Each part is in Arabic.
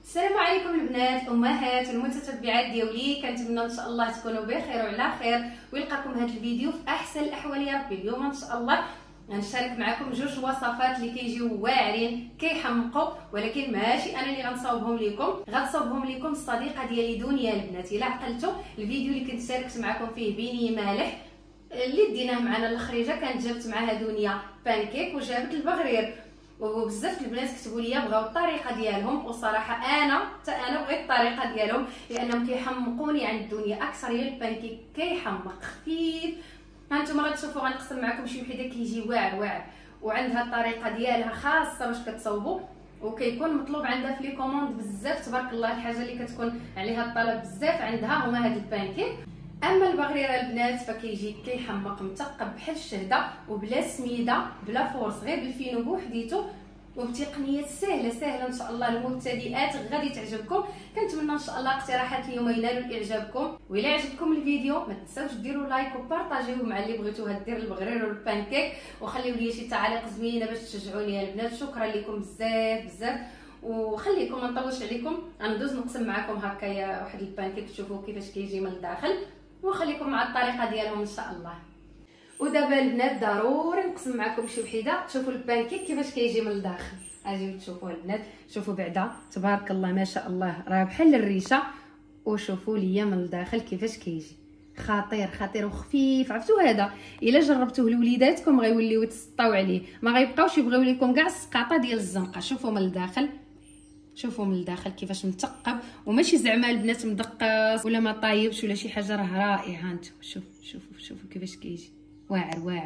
السلام عليكم البنات امهات والمتتبعات ديالي، كنتمنى ان شاء الله تكونوا بخير وعلى خير ويلقاكم هذا الفيديو في احسن الاحوال يا ربي. اليوم ان شاء الله غنشارك معكم جوج وصفات اللي كيجيو واعرين كيحمقوا، ولكن ماشي انا اللي غنصاوبهم لكم، غتصاوبهم لكم الصديقه ديالي دنيا. البنات الا عقلتوا الفيديو اللي كنت شاركت معكم فيه بيني مالح اللي ديناه معنا الخريجه، كانت جابت معها دنيا بانكيك وجابت البغرير، وبزاف البنات كتبوا لي بغاو الطريقه ديالهم، وصراحه انا بغيت الطريقه ديالهم لانهم كيحمقوني عند الدنيا اكثر. هي البانكيك كيحمق خفيف، هانتوما غتشوفوا غنقسم معكم شي وحده كيجي واعر وعندها الطريقه ديالها خاصه باش كتصاوبوا، وكيكون مطلوب عندها في لي كوموند بزاف تبارك الله. الحاجه اللي كتكون عليها الطلب بزاف عندها هما هاد البانكيك. اما البغريره البنات فكيجي كيحمق مثقب بحال الشهده وبلا سميده بلا فورس، غير بالفينو بوحديتو وبتقنيات سهله ان شاء الله المبتدئات غادي تعجبكم. كنتمنى ان شاء الله اقتراحات اليوم ينالوا اعجابكم، وإلا عجبكم الفيديو ما تنساوش ديروا لايك وبارطاجيوه مع اللي بغيتوها دير البغرير والبانكيك، وخليو لي شي تعاليق زوينه باش تشجعوني يا البنات. شكرا لكم بزاف وخليكم ما نطولش عليكم، غندوز نقسم معكم هكايا واحد البانكيك تشوفوا كيفاش كيجي من الداخل، ونخليكم مع الطريقه ديالهم ان شاء الله. ودابا البنات ضروري نقسم معكم شي وحده تشوفوا البانكيك كيفاش كيجي من الداخل. اجيو تشوفوا البنات، شوفوا بعدا تبارك الله ما شاء الله راه بحال الريشه، وشوفوا ليا من الداخل كيفاش كيجي خطير وخفيف. عرفتوا هذا الا جربتوه لوليداتكم غيوليو يتسطاو عليه، ما غيبقاوش يبغيو لكم كاع السقاطه ديال الزنقه. شوفوا من الداخل، شوفوا من الداخل كيفاش مثقب، وماشي زعما البنات مدقص ولا ما طايبش ولا شي حاجه، راه رائع. هانتو شوفوا كيفاش كيجي واعر.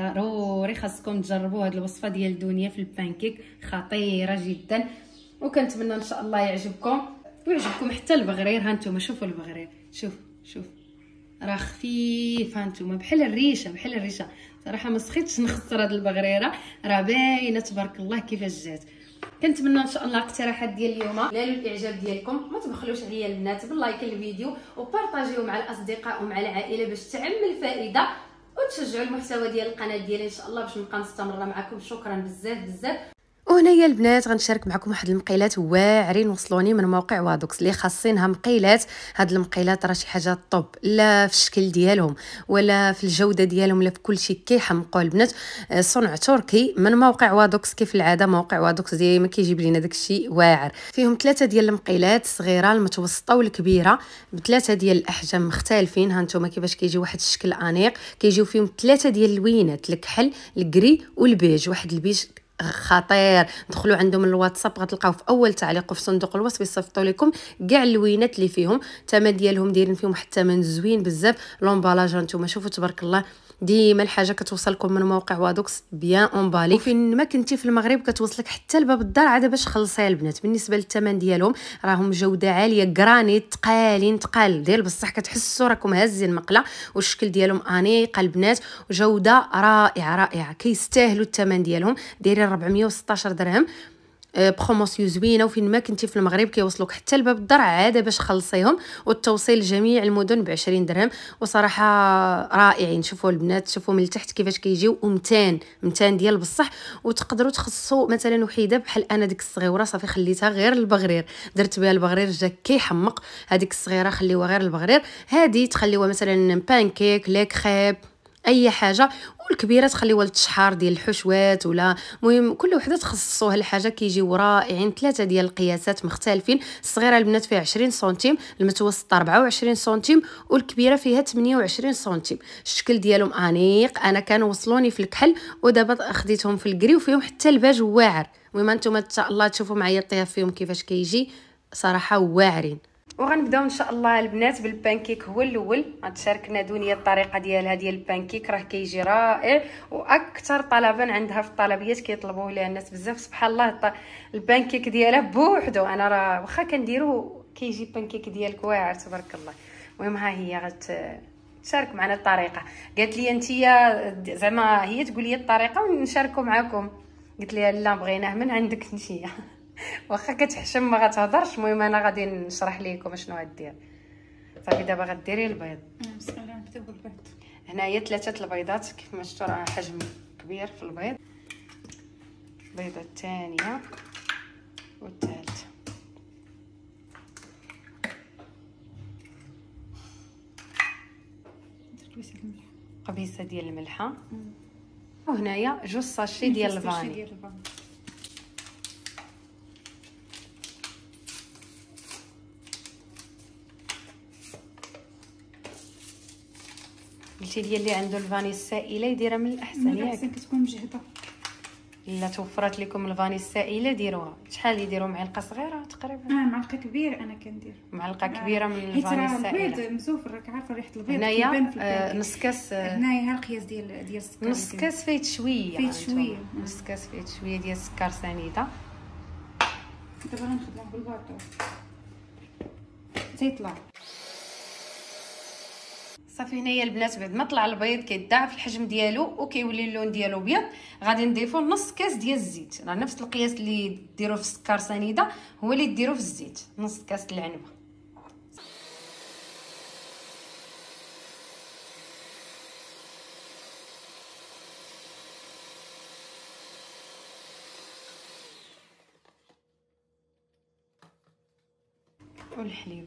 ضروري خاصكم تجربوا هذه الوصفه ديال دنيا في البانكيك، خطيره جدا، وكنتمنى ان شاء الله يعجبكم ويعجبكم حتى البغرير. هانتوما شوفوا البغرير، شوف راه خفيف، هانتوما بحال الريشه صراحه ما سخيتش نخسر هذه البغريره، راه باينه تبارك الله كيفاش جات. كنتمنى ان شاء الله اقتراحات ديال اليوم نالوا الاعجاب ديالكم. ما تبخلوش عليا البنات باللايك الفيديو وبارطاجيوه مع الاصدقاء ومع العائله باش تعم الفائده، وتشجعوا المحتوى ديال القناه ديالي ان شاء الله باش نبقى مستمره معكم. شكرا بزاف. وهنايا البنات غنشارك معكم واحد المقيلات واعرين وصلوني من موقع وادوكس اللي خاصينها مقيلات. هاد المقيلات راه شي حاجه طوب، لا في الشكل ديالهم ولا في الجوده ديالهم لا في كل شيء، كيحمقوا البنات. صنع تركي من موقع وادوكس، كيف العاده موقع وادوكس ديما كيجيب لينا داكشي واعر. فيهم 3 ديال المقيلات، الصغيره المتوسطه والكبيره، ب3 ديال الاحجام مختلفين. هانتوما كيفاش كيجي واحد الشكل انيق، كيجيو فيهم 3 ديال اللوينات، الكحل الكري والبيج. واحد البيج خطير، دخلوا عندهم الواتساب غتلقاو في اول تعليق وفي صندوق الوصف يصيفطوا لكم كاع اللوينات اللي فيهم. الثمن ديالهم دايرين فيهم واحد الثمن زوين بزاف. لومبالاج نتوما شوفوا تبارك الله، ديما الحاجه كتوصلكم من موقع وادوكس بيان اونبالي، وفين ما كنتي في المغرب كتوصلك حتى لباب الدار عاد باش خلصيها البنات. بالنسبه للثمن ديالهم راهم جوده عاليه، جرانيت تقال ديال بصح كتحسوا راكم هازين المقله، والشكل ديالهم انيق البنات، وجوده رائعه كيستاهلوا الثمن ديالهم. دايرين 416 درهم، بروموسيون زوينه، وفين ما كنتي في المغرب كيوصلوك حتى لباب الدار عاده باش خلصيهم، والتوصيل لجميع المدن ب20 درهم. وصراحه رائعين. شوفوا البنات، شوفوا من التحت كيفاش كيجيو، ومتان ديال بصح، وتقدروا تخصصوا مثلا وحيده بحال انا ديك الصغيره صافي خليتها غير البغرير، درت بها البغرير جا كيحمق. هذيك الصغيره خليوها غير البغرير، هذه تخليوها مثلا بانكيك لا كريب اي حاجه، والكبيره تخليوها للتشحار ديال الحشوات ولا المهم كل وحده تخصصوها لحاجه. كيجيو رائعين، 3 ديال القياسات مختلفين. الصغيره البنات فيها 20 سنتيم، المتوسطه 24 سنتيم، والكبيره فيها 28 سنتيم. الشكل ديالهم انيق، انا كانوا وصلوني في الكحل ودابا خديتهم في الكري، وفيهم حتى الباج واعر. المهم انتم ان شاء الله تشوفوا معايا الطياف فيهم كيفاش كيجي، صراحه واعرين. وغنبداو ان شاء الله البنات بالبانكيك. هو الاول غتشاركنا دنيا الطريقه ديالها ديال البانكيك، راه كيجي رائع واكثر طلبا عندها في الطلبيات كيطلبوه ليها الناس بزاف. سبحان الله البانكيك ديالها بوحدو، انا راه واخا كنديرو كيجي البانكيك ديالك واعر تبارك الله. المهم ها هي غتشارك معنا الطريقه. قالت لي انتيا زعما هي تقول لي الطريقه ونشاركوا معكم، قلت لها لا بغيناه من عندك انتيا واخا كتحشم ما غتهضرش. المهم انا غادي نشرح لكم شنو غدير. صافي دابا غديري البيض. بسم الله نبداو بالبيض. هنايا 3 البيضات كيف ما شفتوا راه حجم كبير في البيض. البيضه الثانيه والثالثه قبيصه ديال الملحه. وهنايا 2 ساشي ديال الفاني. قلتي لي اللي عنده الفاني السائله يديرها من الاحسن ياك؟ احسن كتكون مجهده. الا توفرت لكم الفاني السائله ديروها. شحال يديروا؟ معلقه صغيره تقريبا؟ معلقه كبيره انا كندير. معلقه كبيره من الفاني السائله. البيض مسوفر راك عارفه ريحه البيض. هنايا نص كاس. هنايا ها القياس ديال السكر. نص كاس فايت شويه. فايت شويه. نص كاس فايت شويه ديال السكر سنيده. دابا غنخدمو بالباطو تيطلع. صافي هنايا البنات بعد ما طلع البيض كيتضاعف الحجم ديالو وكيولي اللون ديالو ابيض. غادي نضيفو نص كاس ديال الزيت. راه نفس القياس اللي ديروه في السكر سنيده هو اللي ديروه في الزيت. نص كاس العنبه. والحليب.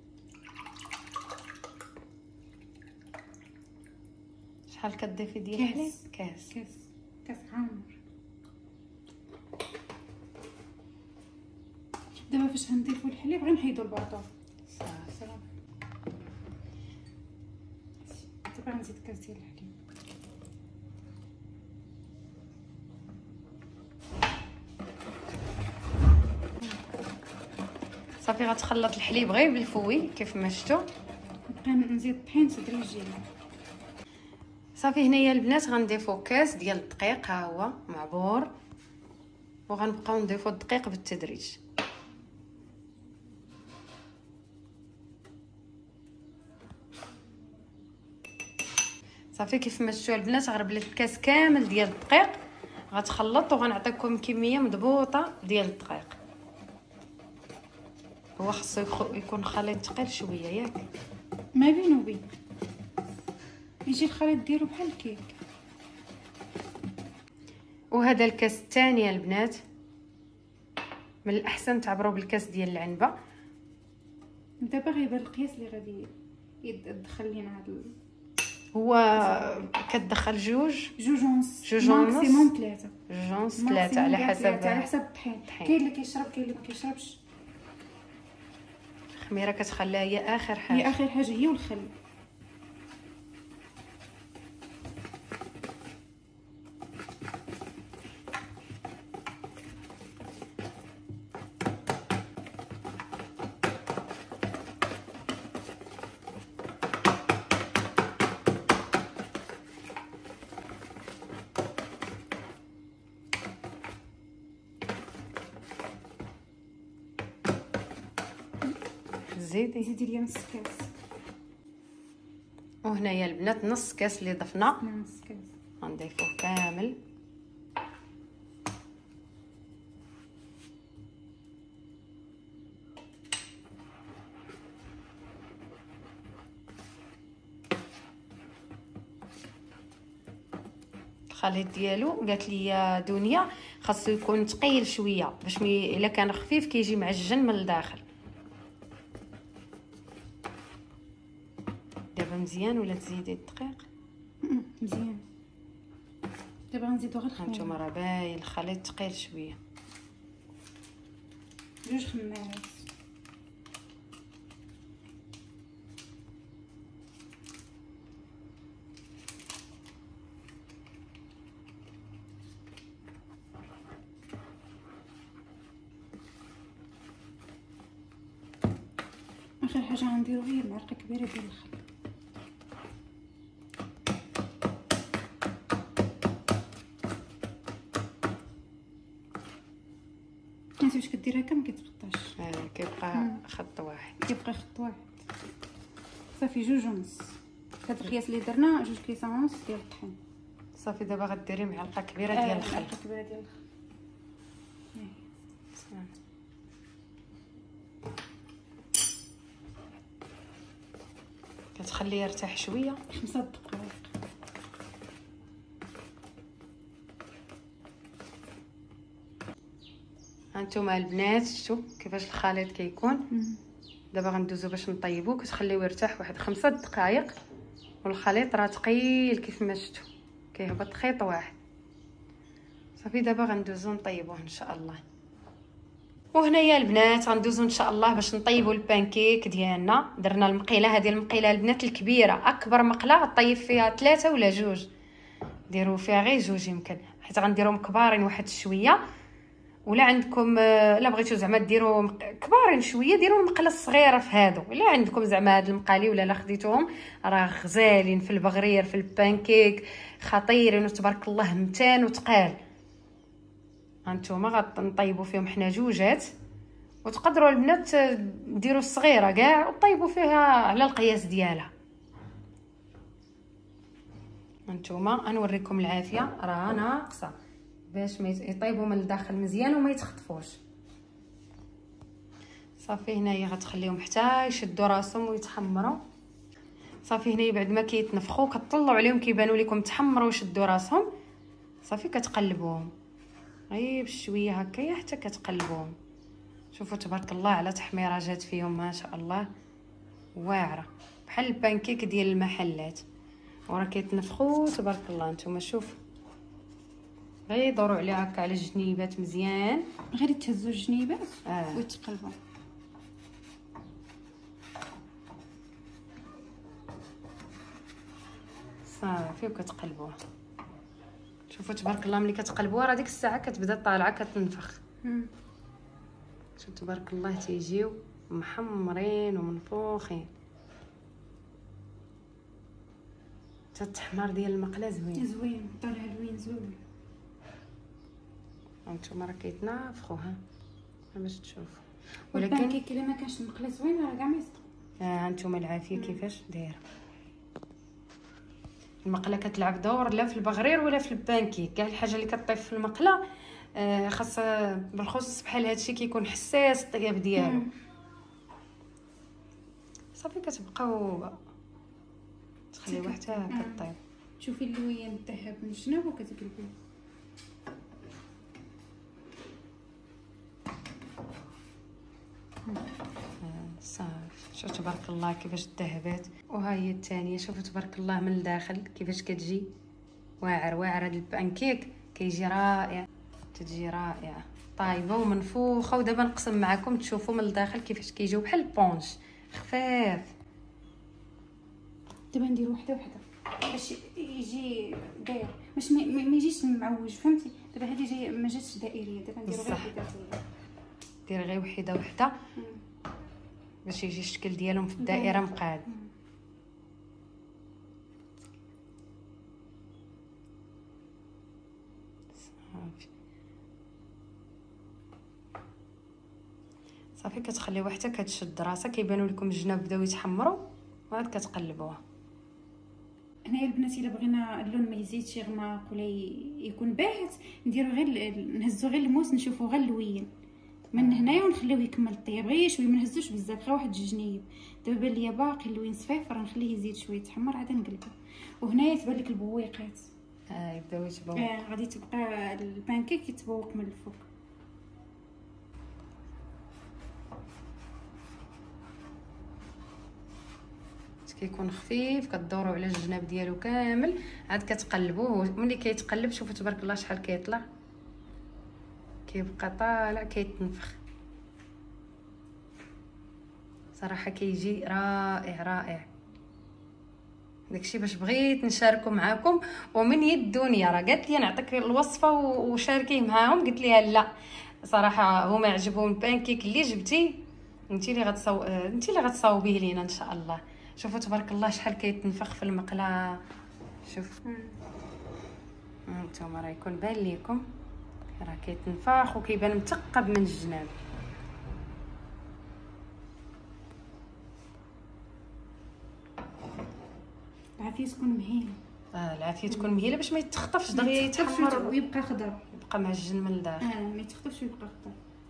شحال كتضيفي ديال الحليب؟ كاس عامر. دابا فاش غنضيفو الحليب غنحيدو الباطو. صافي دابا غنزيد كاس ديال الحليب. صافي غتخلط الحليب غير بالفوي كيف ما شفتوا. نبقى نزيد الطحين تدريجيا. صافي هنايا البنات غنضيفو كاس ديال الدقيق ها هو معبور وغنبقاو نضيفو الدقيق بالتدريج. صافي كيف ما شفتوا البنات غربلت الكاس كامل ديال الدقيق. غتخلط وغنعطيكم كميه مضبوطه ديال الدقيق. هو خصو يكون خليط ثقيل شويه ياك؟ ما بين وبين يجي الخليط ديرو بحال الكيك. وهذا الكاس الثاني البنات من الاحسن تعبروا بالكاس ديال العنبه. دابا غيبان القياس اللي غادي يدخل لينا هذا. هو كتدخل جوج ونص ماكسيموم 3. جوج ونص 3 على حسب الطحين. كاين اللي كيشرب كاين اللي ما كيشربش. الخميره كتخليها هي اخر حاجه. هي اخر حاجه هي والخل. زيدي لي نص كاس. وهنايا البنات نص كاس اللي ضفنا. نص كاس غنضيفوه كامل. الخليط ديالو قالت لي دنيا خاصو يكون ثقيل شويه باش الا كان خفيف كيجي معجن من الداخل. دابا مزيان ولا تزيدي الدقيق؟ مزيان. دابا غنزيدو غير الخميره. هانتوما راه باين الخليط ثقيل شويه. 2 خمارات. اخر حاجه غنديرو هي معلقه كبيره ديال الخل. انت واش كدير هكا ما كيتغطاش. كيبقى خط واحد. صافي 2 ونص. هاد القياس اللي درنا 2 كيسان ونص ديال الطحين. صافي دابا غديري معلقه كبيره ديال الخل. معلقه كبيره ديال الخل. كتخليه يرتاح شويه 5 دقائق. هانتوما البنات شفتوا كيفاش الخليط كيكون. دابا غندوزو باش نطيبو. كتخليوه يرتاح واحد 5 دقائق والخليط راه ثقيل كيف ما شفتوا، كيهبط خيط واحد. صافي دابا غندوزو نطيبوه ان شاء الله. وهنايا البنات غندوزو ان شاء الله باش نطيبوا البانكيك ديالنا. درنا المقيله هذه، المقيله البنات الكبيره، اكبر مقله طيب فيها 3 ولا 2، ديروا فيها غير 2 يمكن، حيت غنديرهم كبارين واحد شويه. ولا عندكم لا بغيتو زعما ديروا كبارين شويه، ديروا المقله الصغيره في هادو. ولا عندكم زعما هاد المقالي ولا خديتوهم راه غزالين في البغرير في البانكيك، خطيرين وتبارك الله متان وتقال. هانتوما غنطيبوا فيهم حنا 2، وتقدروا البنات ديروا الصغيره كاع وطيبوا فيها على القياس ديالها. هانتوما نوريكم العافيه راه ناقصه باش ما يطيبوا من الداخل مزيان وما يتخطفوش. صافي هنايا غتخليهم حتى يشدوا راسهم ويتحمروا. صافي هنايا بعد ما كيتنفخوا كتطلعوا عليهم كيبانوا لكم تحمروا وشدوا راسهم، صافي كتقلبوهم غير بشويه هكايا حتى كتقلبوهم. شوفوا تبارك الله على تحميره جات فيهم ما شاء الله واعره، بحال البانكيك ديال المحلات. وراه كيتنفخوا تبارك الله. نتوما شوفوا غير دوروا عليها هكا على الجنيبات مزيان، غير تهزوا الجنيبات وتقلبوا. صافي وكتقلبوها. شوفوا تبارك الله ملي كتقلبوها راه ديك الساعه كتبدا طالعه كتنفخ. شوفوا تبارك الله تيجيو محمرين ومنفوخين. حتى التحمار ديال المقله زوين زوين، طالع لوين زوين. هانتوما راه كيتنافخوا ها باش تشوفوا. ولكن البانكيك الا ما كانش المقله زوين راه كاع ما يصدق. هانتوما العافيه كيفاش دايره. المقله كتلعب دور لا في البغرير ولا في البانكيك، كاع الحاجه اللي كطيب في المقله خاص بالخصوص بحال هادشي كيكون حساس الطياب ديالو. صافي كتبقاو تخليوها حتى كطيب. شوفي اللوين الذهب من الجناب وكتقلبيه. صافي شوف تبارك الله كيفاش ذهبات. وها هي الثانيه، شوفوا تبارك الله من الداخل كيفاش كتجي واعر. هذا البانكيك كيجي رائع، تجي رائعه طايبه ومنفوخه. ودابا نقسم معكم تشوفوا من الداخل كيفاش كيجيو بحال البونج خفاف. دابا ندير وحده باش يجي داير، باش ما يجيش معوج، فهمتي؟ دابا هذه جايه ما جاتش دائريه، دابا نديرو غير وحده. دير غير وحده باش يجي الشكل ديالهم في الدائره مقاد. صافي كتخليوها حتى كتشد راسها، كيبانوا لكم الجناب بداو يتحمروا وعاد كتقلبوها. هنايا البنات الا بغينا اللون ما يزيدش يغمق ولا يكون باهت، نديرو غير نهزو غير الموس نشوفو غير اللوين من هنايا ونخليوه يكمل الطياب غير شويه، ما نهزوش بزاف، غير واحد 2 جنيب. دابا بان ليا باقي اللوين صفيف راه نخليه يزيد شويه يتحمر عاد نقلبو. وهنايا تبان لك البويقات يبداو يتبوق. غادي تبقى البانكيك يتبوق من الفوق. كيكون خفيف كدوروا على الجناب ديالو كامل، عاد كتقلبوه. ملي كيتقلب شوفوا تبارك الله شحال كيطلع، كيبقى طالع كيتنفخ. صراحه كيجي رائع. داكشي باش بغيت نشاركو معاكم ومن يد دنيا راه قالت لي نعطيك الوصفه وشاركيه معاهم. قلت لها لا صراحه هما عجبهم البانكيك اللي جبتي انت اللي غتصاوبيه لينا ان شاء الله. شوفوا تبارك الله شحال كيتنفخ في المقله. شوف انتما راه يكون بان ليكم راه كيتنفخ وكيبان مثقب من الجناب. العافيه تكون مهيله. العافيه تكون مهيله باش ما يتخطفش دغيا يتحمر ويبقى خضر، يبقى معجن من الداخل. ما يتخطفش ويبقى خضر.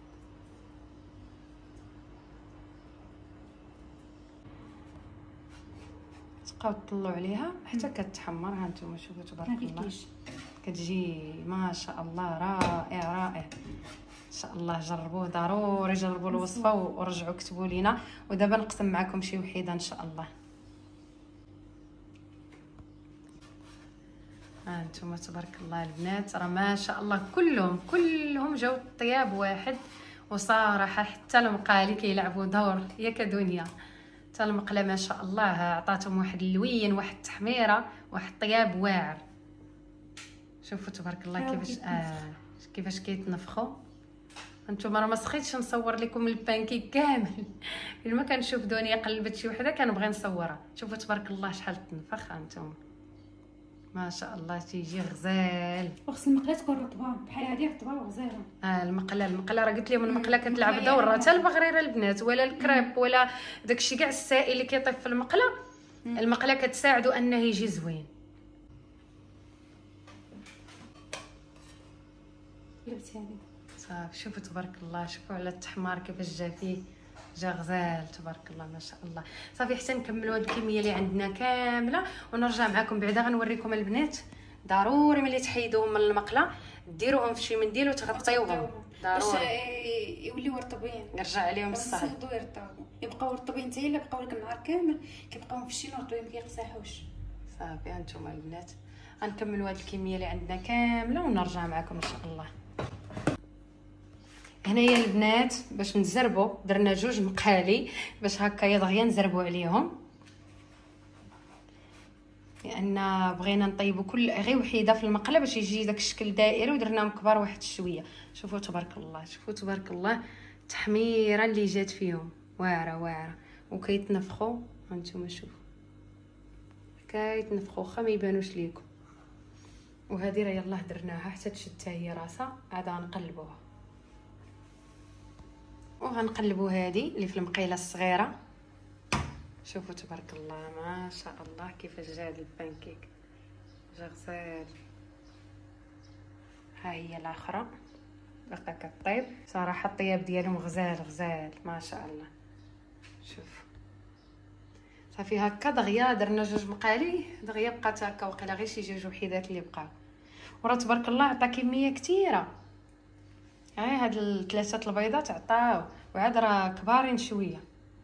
تبقاو تطلعوا عليها حتى كتحمر. ها نتوما شوفوا تبارك الله كتجي ما شاء الله رائع. ان شاء الله جربوه، ضروري جربوا الوصفه ورجعوا كتبوا لينا. ودابا نقسم معكم شي وحيده ان شاء الله. ها انتم تبارك الله البنات، راه ما شاء الله كلهم جاو طياب واحد. وصراحه حتى المقالي كيلعبوا دور ياك دنيا. حتى المقله ما شاء الله عطاتهم واحد اللوين، واحد التحميره، واحد الطياب واعر. شوفوا تبارك الله كيفاش كيتنفخوا. انتم راه ما سخيتش نصور لكم البانكيك كامل. لما كنشوف دنيا قلبت شي وحده كنبغي نصورها. شوفوا تبارك الله شحال تنفخ. انتم ما شاء الله تيجي غزال. وخص المقله تكون رطبه بحال هذه، رطبه وغزاله. المقله راه قلت لهم المقله كتلعب دور، حتى البغريره البنات ولا الكريب ولا داكشي كاع السائل اللي كيطيب في المقله. المقله كتساعدو انه يجي زوين. لبس هذه صافي. شوفوا تبارك الله، شوفوا على التحمار كيفاش جا فيه، جا غزال تبارك الله ما شاء الله. صافي حتى نكملوا هاد الكميه اللي عندنا كامله ونرجع معكم بعدا. غنوريكم البنات ضروري ملي تحيدوهم من المقله ديروهم في شي منديل وتغطيوهم ضروري باش يوليو رطبين. نرجع عليهم الصهد يصدوا يرطبوا، يبقاو رطبين حتى الا بقاو لك النهار كامل كيبقاو مفشين ورطبين ما كيقصاحوش. صافي هانتوما البنات غنكملوا هاد الكميه اللي عندنا كامله ونرجع معكم ان شاء الله. هنايا البنات باش نزربوا درنا 2 مقالي باش هكا دغيا نزربوا عليهم، لان بغينا نطيبوا كل غير وحيده في المقله باش يجي داك الشكل دائري، ودرناهم كبار واحد شويه. شوفوا تبارك الله، شوفوا تبارك الله التحميره اللي جات فيهم واعره وكيتنفخوا. هانتوما شوفوا كيتنفخوا واخا ما يبانوش ليكم. وهذه راه يلاه درناها حتى تشد هي راسها. عاد غنقلبوها وغنقلبوا هذه اللي في المقيله الصغيره. شوفوا تبارك الله ما شاء الله كيفاش جا هذا البانكيك، جا غزال. ها هي الاخرى باقا كطيب. صراحه الطياب ديالهم غزال ما شاء الله. شوف صافي هكا دغيا درنا 2 مقالي دغيا بقات هكا وقيلا غير شي 2 وحيدات اللي بقاو. وراه تبارك الله عطا كميه كثيره. هاد 3 البيضات عطاو وعاد راه كبارين شويه.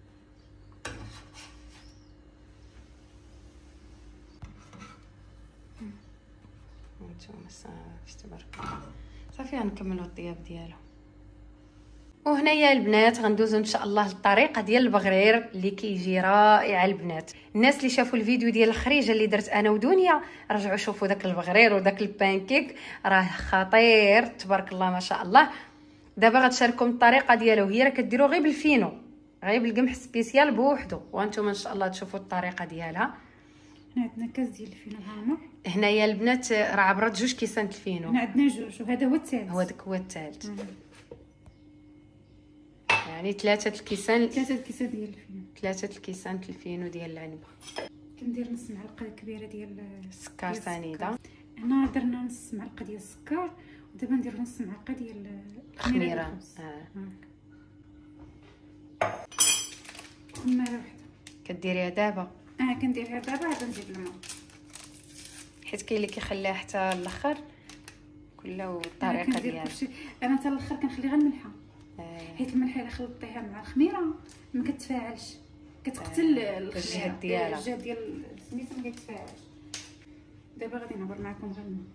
هانتوما صافي تبارك الله. صافي غنكملوا الطياب ديالو. وهنايا البنات غندوزو ان شاء الله للطريقه ديال البغرير اللي كيجي رائع. البنات الناس اللي شافوا الفيديو ديال الخريجه اللي درت انا ودنيا رجعوا شوفوا داك البغرير وداك البانكيك راه خطير تبارك الله ما شاء الله. دابا غتشارككم الطريقه ديالو، هي راه كديروا غير بالفينو، غير بالقمح سبيسيال بوحدو، وانتم ان شاء الله تشوفوا الطريقه ديالها. هنا عندنا كاس ديال الفينو الغامر. هنايا البنات راه عبرت 2 كيسان الفينو. هنا عندنا 2 وهذا هو الثالث. هو داك هو الثالث. يعني 3 الكيسان. 3 الكيسان ديال الفينو. 3 الكيسان الفينو ديال العنبه. كندير نص معلقه كبيره ديال السكر سنيده. هنا درنا نص معلقه ديال السكر، ودابا ندير نص معلقه ديال الخميره. خميره وحده كديريها دابا. كنديرها دابا عاد نزيد الماء، حيت كاين اللي كيخليها حتى الاخر كله الطريقه ديالها. انا حتى الاخر كنخلي غير الملحه، حيت الملحه الا خلطتيها مع الخميره ما كتفاعلش، كتقتل الجهه ديالها، الجهه ديال سميتو ما كيتفاعلش. دابا غادي نعبر معكم غير الماء.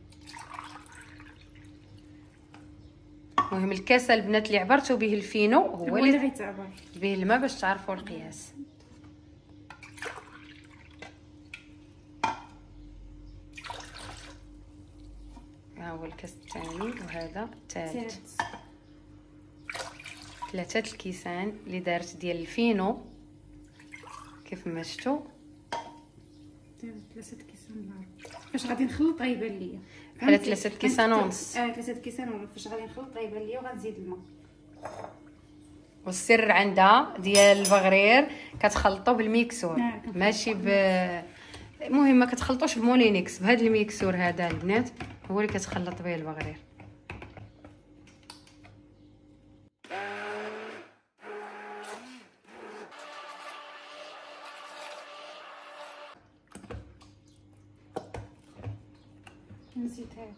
المهم الكاسه البنات اللي عبرتوا به الفينو هو اللي غيتعبر به الماء باش تعرفوا القياس. ها هو الكاس الثاني وهذا الثالث. 3 الكيسان اللي دارت ديال الفينو كيف ما شفتوا. 3 كيسان فاش غادي نخلط غيبان ليا بحال 3 كيسان ونص. 3 كيسان ونص فاش غادي نخلط غيبان ليا، وغنزيد الماء. والسر عندها ديال البغرير كتخلطوا بالميكسور ماشي المهم ما كتخلطوش بمولينكس، بهذا الميكسور هذا البنات هو اللي كتخلط به البغرير. نزيد هذا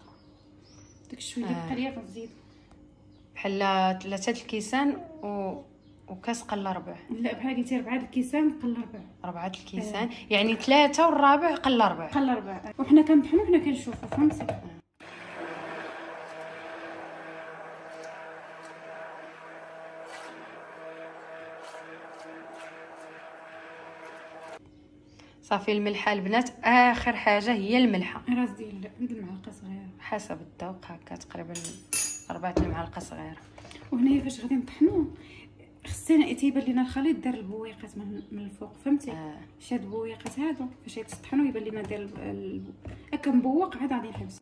داك الشويه اللي بقى ليا غنزيد بحال 3 الكيسان و وكاس قل ربع. لا بحال قلتي 4 الكيسان قل 4 الكيسان يعني 3 والرابع قل 4. قل 4 وحنا كنطحنوا وحنا كنشوفوا فهمتي. صافي الملحه البنات اخر حاجه هي الملحه، راس ديال المعلقه صغيره حسب الذوق هكا تقريبا 4 المعالق صغيره. وهنايا فاش غادي نطحنوا خصنا تيبان لينا الخليط دار البويقات من الفوق فهمتي. شاد البويقات هادو فاش يتطحنوا يبان لينا دار هكا مبوق عاد غادي نحبس.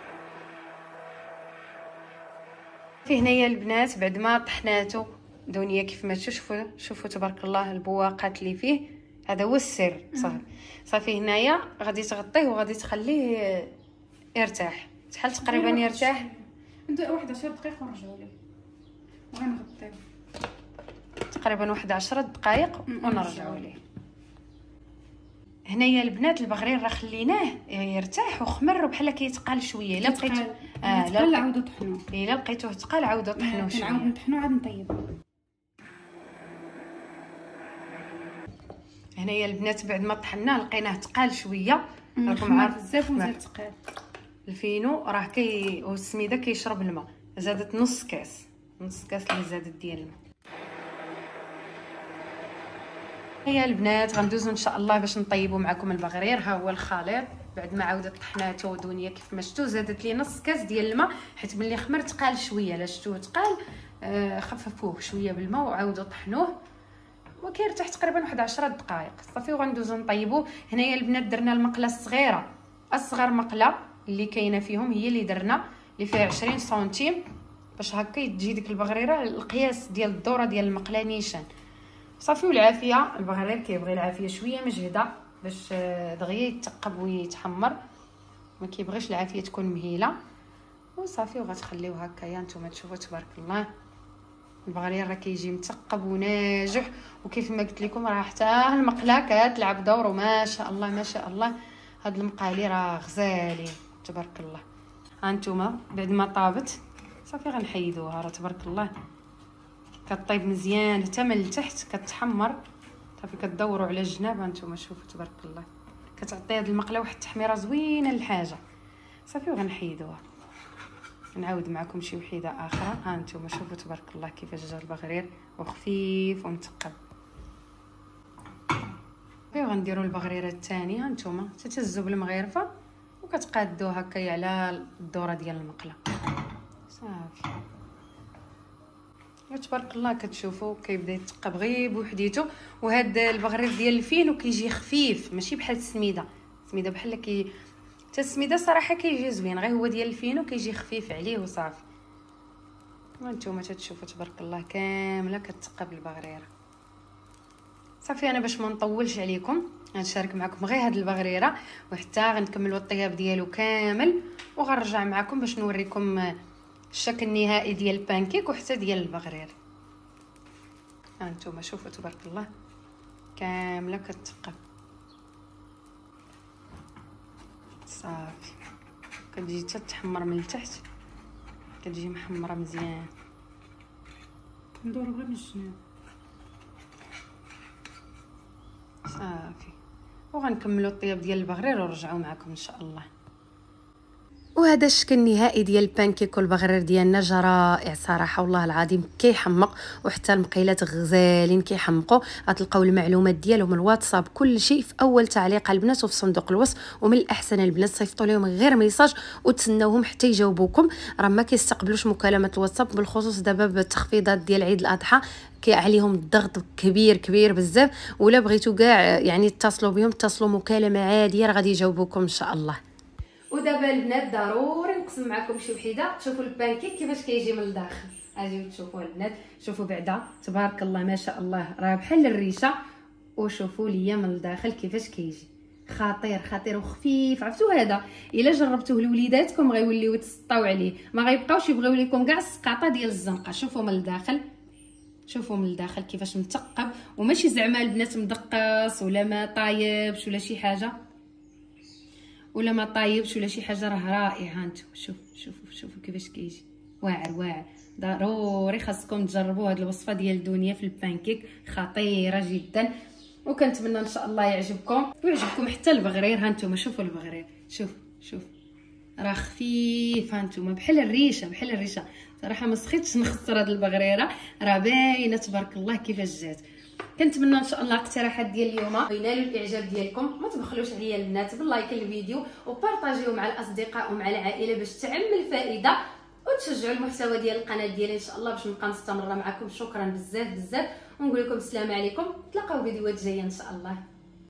في هنايا البنات بعد ما طحناتو دنيا كيف ما شوفوا تبارك الله البواقات اللي فيه، هذا هو السر. صافي هنايا غادي تغطيه وغادي تخليه يرتاح شحال تقريبا يرتاح؟ ندير واحد 10 دقائق ونرجعوا ليه وغنغطيوه تقريبا واحد 10 دقائق ونرجعوا ليه. هنايا البنات البغرير راه خليناه يرتاح وخمر بحال كيتقال شويه. الا بقيتو تقال عاودوا طحنوه، الا لقيتوه تقال عاودوا طحنوه شويه. نعاود نطحنوه عاد نطيبوه. هنايا البنات بعد ما طحناه لقيناه تقال شويه، راكم عارف بزاف وزاد تقال. الفينو راه والسميده كيشرب الماء، زادت نص كاس اللي زادت ديال الماء. هيا البنات غندوزو ان شاء الله باش نطيبوا معكم البغرير. ها هو الخليط بعد ما عاودت طحناته ودنيا كيف ما شفتوا زادت لي نص كاس ديال الماء، حيت ملي خمر تقال شويه. لا شفتوه تقال خففوه شويه بالماء وعاودوا طحنوه وكيرتاح تقريبا واحد 10 دقائق. صافي وغندوزو نطيبوه. هنايا البنات درنا المقله الصغيره، اصغر مقله اللي كاينه فيهم هي اللي درنا، اللي فيها 20 سنتيم باش هكا تجي ديك البغريره القياس ديال الدوره ديال المقله نيشان. صافي والعافيه. البغرير كيبغي العافيه شويه مجهده باش دغيا يتثقب ويتحمر، ما كيبغيش العافيه تكون مهيله. وصافي وغتخليوه هكايا نتوما تشوفوا تبارك الله البغرير راه كيجي مثقب وناجح. وكيف ما قلت لكم راه حتى المقله كتلعب دور، وما شاء الله ما شاء الله هاد المقالي راه غزالين تبارك الله. ها نتوما بعد ما طابت صافي غنحيدوها. راه تبارك الله كطيب مزيان حتى من التحت كتحمر. صافي كتدوروا على الجناب. ها نتوما شوفوا تبارك الله كتعطي هاد المقله واحد التحميره زوينه للحاجه. صافي وغنحيدوها. نعاود معكم شي وحيده اخرى. ها نتوما شوفوا تبارك الله كيفاش جا البغرير وخفيف ومثقب. وغنديروا البغريره الثانيه. ها نتوما تتهزوا بالمغيرفه وكتقادوه هكايا على الدوره ديال المقله. صافي تبارك الله كتشوفوا كيبدا يتثقب غير بوحديتو. وهاد البغرير ديال الفينو كيجي خفيف ماشي بحال السميده بحال حتى السميده صراحه كيجي زوين، غير هو ديال الفينو كيجي خفيف عليه وصافي. وانتوما تتشوفوا تبارك الله كامله كتثقب البغريره. صافي انا باش ما نطولش عليكم غنشارك معكم غير هاد البغريره وحتى غنكملوا الطياب ديالو كامل، وغنرجع معكم باش نوريكم الشكل النهائي ديال البانكيك وحتى ديال البغرير. ها نتوما شوفوا تبارك الله كامله كتثقب. صافي كتجي تتحمر من التحت، كتجي محمره مزيان. ندورو غير من الجناب. صافي وغنكملوا الطياب ديال البغرير ونرجعوا معكم ان شاء الله. وهذا الشكل النهائي ديال البانكيك والبغرير ديالنا جا رائع صراحه والله العظيم كيحمق، وحتى المقيلات غزالين كيحمقوا. غتلقاو المعلومات ديالهم الواتساب كل شيء في اول تعليق البنات وفي صندوق الوصف. ومن الاحسن البنات صيفطوا لهم غير ميساج وتسناوهم حتى يجاوبوكم، راه ما كيستقبلوش مكالمه الواتساب بالخصوص دابا بالتخفيضات ديال عيد الاضحى عليهم الضغط كبير بزاف. ولا بغيتو كاع يعني اتصلوا بهم اتصلوا مكالمه عاديه راه غادي يجاوبوكم ان شاء الله. ودابا البنات ضروري نقسم معكم شي وحيده. شوفوا البانكيك كيفاش كيجي من الداخل، اجيو تشوفوا البنات. شوفوا بعدا تبارك الله ما شاء الله راه بحال الريشه. وشوفوا ليا من الداخل كيفاش كيجي خطير وخفيف. عرفتوا هذا الا جربتوه لوليداتكم غيوليو يتسطاو عليه، ما غيبقاوش يبغيو لكم كاع السقاطه ديال الزنقه. شوفوا من الداخل، شوفوا من الداخل كيفاش مثقب، وماشي زعما البنات مدقص ولا ما طايبش ولا شي حاجه ولا ما طايبش ولا شي حاجه، راه رائع. ها انتم شوفوا كيفاش كيجي واعر ضروري خاصكم تجربوا هذه الوصفه ديال دنيا في البانكيك، خطيره جدا وكنتمنى ان شاء الله يعجبكم ويعجبكم حتى البغرير. ها نتوما شوفوا البغرير، شوف راه خفيف، ها نتوما بحال الريشه صراحه ما سخيتش نخسر هاد البغريره، راه باينه تبارك الله كيفاش جات. كنتمنى ان شاء الله الاقتراحات ديال اليوم ينالوا الاعجاب ديالكم. ما تبخلوش عليا البنات باللايك الفيديو وبارطاجيوه مع الاصدقاء ومع العائله باش تعم الفائده وتشجعوا المحتوى ديال القناه ديالي ان شاء الله باش نبقى مستمره معكم. شكرا بزاف ونقول لكم السلام عليكم، نتلاقاو فيديوهات جايه ان شاء الله.